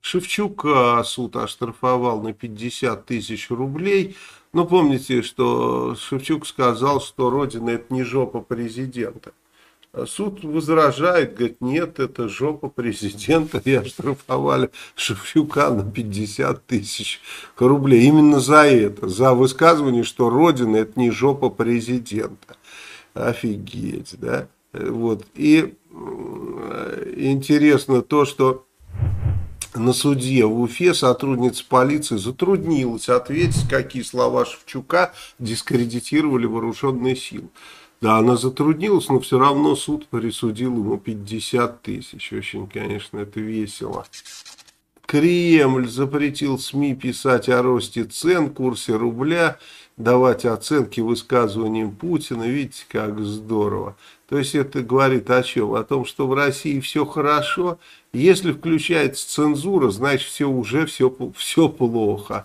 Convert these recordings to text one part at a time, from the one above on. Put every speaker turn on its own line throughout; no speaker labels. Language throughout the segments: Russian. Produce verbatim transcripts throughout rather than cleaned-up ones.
Шевчука суд оштрафовал на пятьдесят тысяч рублей. Ну, помните, что Шевчук сказал, что Родина — это не жопа президента. Суд возражает, говорит, нет, это жопа президента, и оштрафовали Шевчука на пятьдесят тысяч рублей. Именно за это, за высказывание, что Родина — это не жопа президента. Офигеть, да? Вот. И интересно то, что на суде в Уфе сотрудница полиции затруднилась ответить, какие слова Шевчука дискредитировали вооруженные силы. Да, она затруднилась, но все равно суд присудил ему пятьдесят тысяч. Очень, конечно, это весело. Кремль запретил СМИ писать о росте цен, курсе рубля, давать оценки высказываниям Путина. Видите, как здорово. То есть это говорит о чем? О том, что в России все хорошо. Если включается цензура, значит все уже все, все плохо.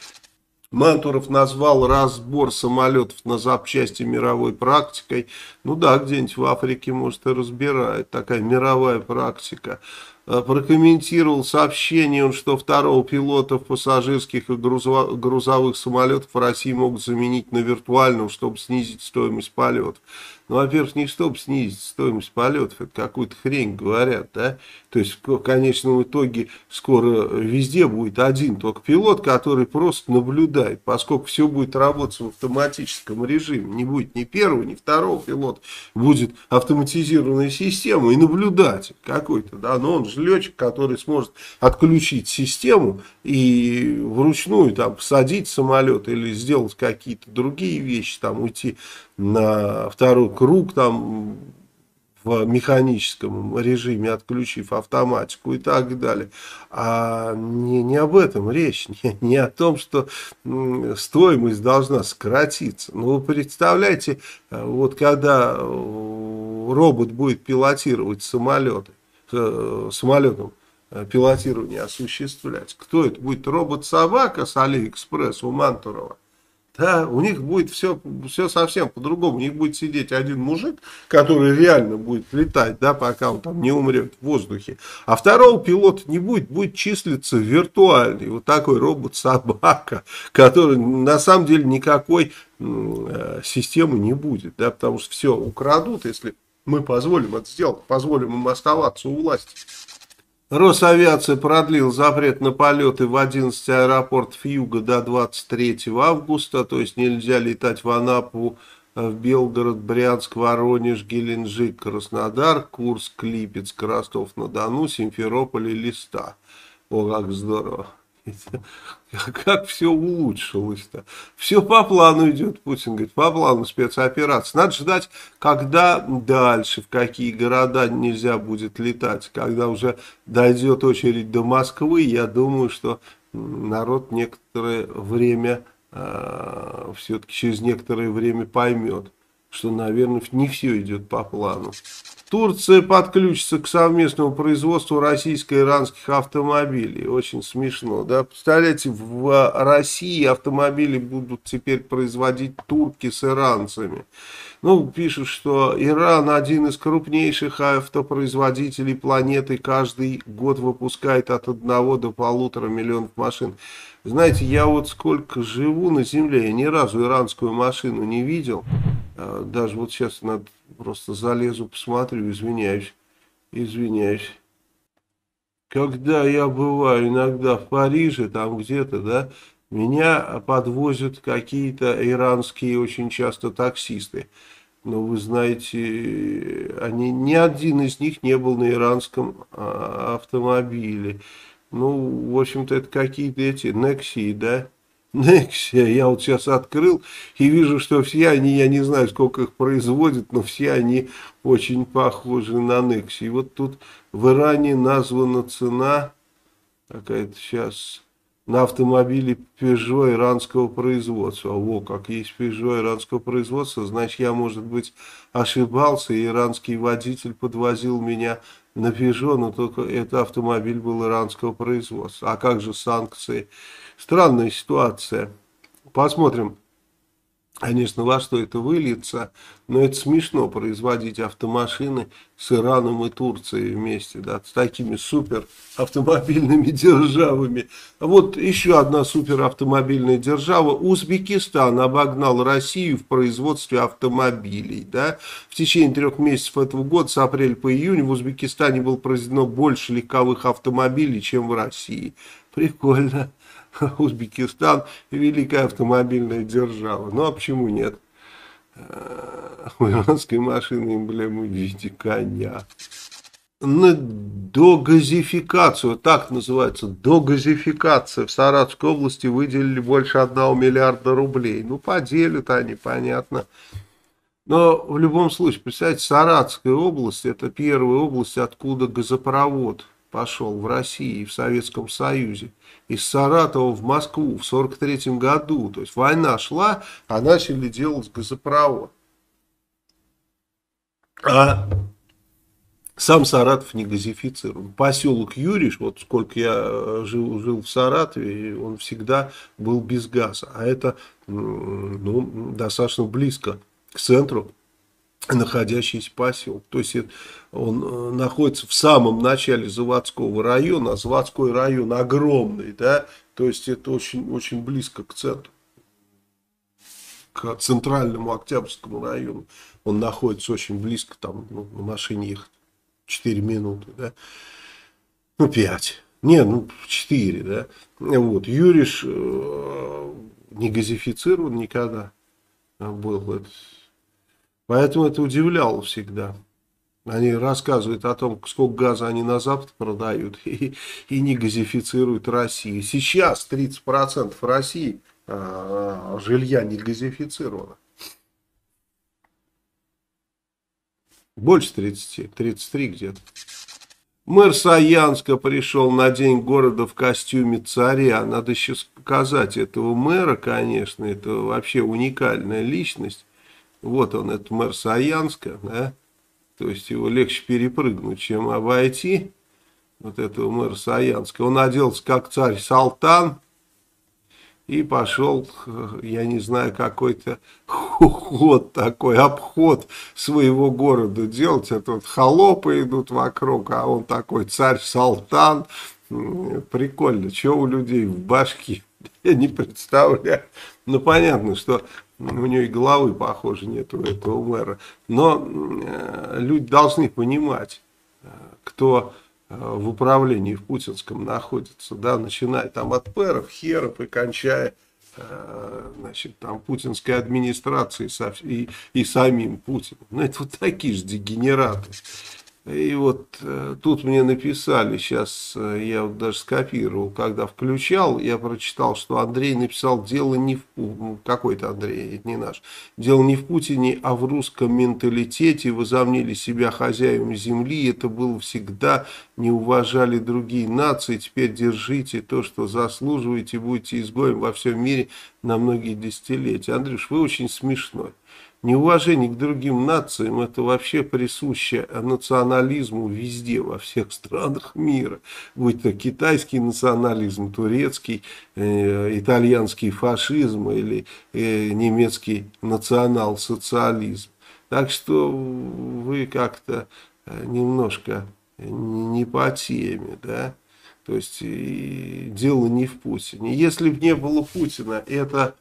Мантуров назвал разбор самолетов на запчасти мировой практикой. Ну да, где-нибудь в Африке, может, и разбирают. Такая мировая практика. Прокомментировал сообщение, что второго пилота пассажирских и грузовых самолетов в России могут заменить на виртуального, чтобы снизить стоимость полетов. Ну, во-первых, не чтобы снизить стоимость полетов, это какую-то хрень говорят, да. То есть, в конечном итоге, скоро везде будет один только пилот, который просто наблюдает, поскольку все будет работать в автоматическом режиме. Не будет ни первого, ни второго пилота, будет автоматизированная система и наблюдатель какой-то, да. Но он же летчик, который сможет отключить систему и вручную там посадить самолет или сделать какие-то другие вещи, там уйти на второй круг там в механическом режиме, отключив автоматику и так далее. А не, не об этом речь, не, не о том, что стоимость должна сократиться. Ну, вы представляете, вот когда робот будет пилотировать самолеты, самолетом пилотирование осуществлять, кто это будет? Робот-собака с Алиэкспресс у Мантурова? Да, у них будет все, все совсем по-другому. У них будет сидеть один мужик, который реально будет летать, да, пока он там не умрет в воздухе. А второго пилота не будет, будет числиться виртуальный. Вот такой робот-собака, который на самом деле никакой э, системы не будет, да, потому что все украдут, если мы позволим это сделать, позволим им оставаться у власти. Росавиация продлил запрет на полеты в одиннадцати аэропортов юга до двадцать третьего августа, то есть нельзя летать в Анапу, в Белгород, Брянск, Воронеж, Геленджик, Краснодар, Курск, Липецк, Ростов-на-Дону, Симферополь и Листа. О, как здорово! Как все улучшилось-то. Все по плану идет, Путин говорит, по плану спецоперации. Надо ждать, когда дальше, в какие города нельзя будет летать. Когда уже дойдет очередь до Москвы, я думаю, что народ некоторое время, э, все-таки через некоторое время поймет, что, наверное, не все идет по плану. Турция подключится к совместному производству российско-иранских автомобилей. Очень смешно, да? Представляете, в России автомобили будут теперь производить турки с иранцами. Ну, пишут, что Иран один из крупнейших автопроизводителей планеты, каждый год выпускает от одного до полутора миллионов машин. Знаете, я вот сколько живу на земле, я ни разу иранскую машину не видел. Даже вот сейчас надо просто залезу, посмотрю, извиняюсь, извиняюсь. Когда я бываю иногда в Париже, там где-то, да, меня подвозят какие-то иранские очень часто таксисты. Но вы знаете, они, ни один из них не был на иранском а, автомобиле. Ну, в общем-то, это какие-то эти Nexi, да? Nexia. Я вот сейчас открыл и вижу, что все они, я не знаю, сколько их производят, но все они очень похожи на Nexia. И вот тут в Иране названа цена какая-то сейчас на автомобиле Peugeot иранского производства. Во, как есть Peugeot иранского производства, значит, я, может быть, ошибался, и иранский водитель подвозил меня на Peugeot, но только это автомобиль был иранского производства. А как же санкции? Странная ситуация. Посмотрим, Конечно, во что это выльется, но это смешно производить автомашины с Ираном и Турцией вместе, да, с такими супер автомобильными державами. А вот еще одна супер автомобильная держава, Узбекистан, обогнал Россию в производстве автомобилей, да. В течение трех месяцев этого года, с апреля по июнь, в Узбекистане было произведено больше легковых автомобилей, чем в России. Прикольно. Узбекистан великая автомобильная держава. Ну а почему нет? У иранской машины эмблема в виде коня. На догазификацию, так называется, догазификация в Саратовской области выделили больше одного миллиарда рублей. Ну, поделят они, понятно. Но в любом случае, представьте, Саратовская область, это первая область, откуда газопровод пошел в России и в Советском Союзе. Из Саратова в Москву в сорок третьем году. То есть война шла, а начали делать газопровод. А сам Саратов не газифицирован. Поселок Юриш, вот сколько я жил, жил в Саратове, он всегда был без газа. А это ну, достаточно близко к центру находящийся поселок. То есть он находится в самом начале заводского района, а заводской район огромный, да, то есть это очень, очень близко к центру, к центральному Октябрьскому району. Он находится очень близко, там ну, на машине ехать четыре минуты, да, ну пять, не, ну четыре, да, вот, Юриш э, не газифицирован никогда был, это. Поэтому это удивляло всегда. Они рассказывают о том, сколько газа они на Запад продают и, и не газифицируют Россию. Сейчас тридцать процентов России а, жилья не газифицировано. Больше тридцати, тридцать три где-то. Мэр Саянска пришел на день города в костюме царя. Надо еще показать этого мэра, конечно. Это вообще уникальная личность. Вот он, это мэр Саянска, да, то есть его легче перепрыгнуть, чем обойти, вот этого мэра Саянска. Он оделся как царь Салтан и пошел, я не знаю, какой-то ход такой, обход своего города делать. Это вот холопы идут вокруг, а он такой царь Салтан. Прикольно, что у людей в башке, я не представляю. Ну, понятно, что у него и головы, похоже, нет у этого мэра. Но э, люди должны понимать, э, кто э, в управлении в путинском находится, да, начиная там от пэров, херов и кончая э, значит, там, путинской администрацией со, и, и самим Путиным. Ну, это вот такие же дегенераты. И вот э, тут мне написали, сейчас э, я вот даже скопировал, когда включал, я прочитал, что Андрей написал, дело не в Путине, какой-то Андрей, это не наш, дело не в Путине, а в русском менталитете, возомнили себя хозяевами земли, это было всегда, не уважали другие нации, теперь держите то, что заслуживаете, будете изгоем во всем мире на многие десятилетия. Андрюш, вы очень смешной. Неуважение к другим нациям – это вообще присуще национализму везде, во всех странах мира. Будь то китайский национализм, турецкий, э, итальянский фашизм или э, немецкий национал-социализм. Так что вы как-то немножко не по теме, да? То есть и дело не в Путине. Если бы не было Путина, это...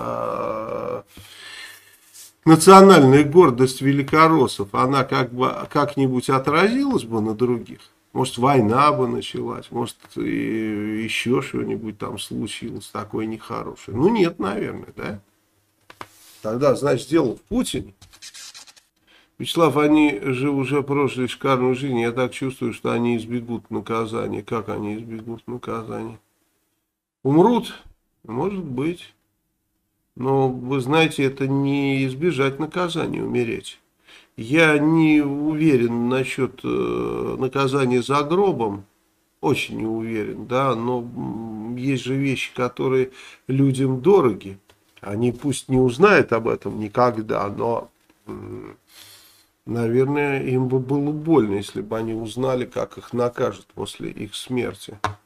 Э, национальная гордость великороссов, она как бы как-нибудь отразилась бы на других. Может, война бы началась, может, и еще что-нибудь там случилось такое нехорошее. Ну, нет, наверное, да? Тогда, значит, дело в Путине. Вячеслав, они же уже прожили шикарную жизнь. Я так чувствую, что они избегут наказания. Как они избегут наказания? Умрут? Может быть. Но, вы знаете, это не избежать наказания, умереть. Я не уверен насчет э, наказания за гробом, очень не уверен, да, но есть же вещи, которые людям дороги. Они пусть не узнают об этом никогда, но, э, наверное, им бы было больно, если бы они узнали, как их накажут после их смерти.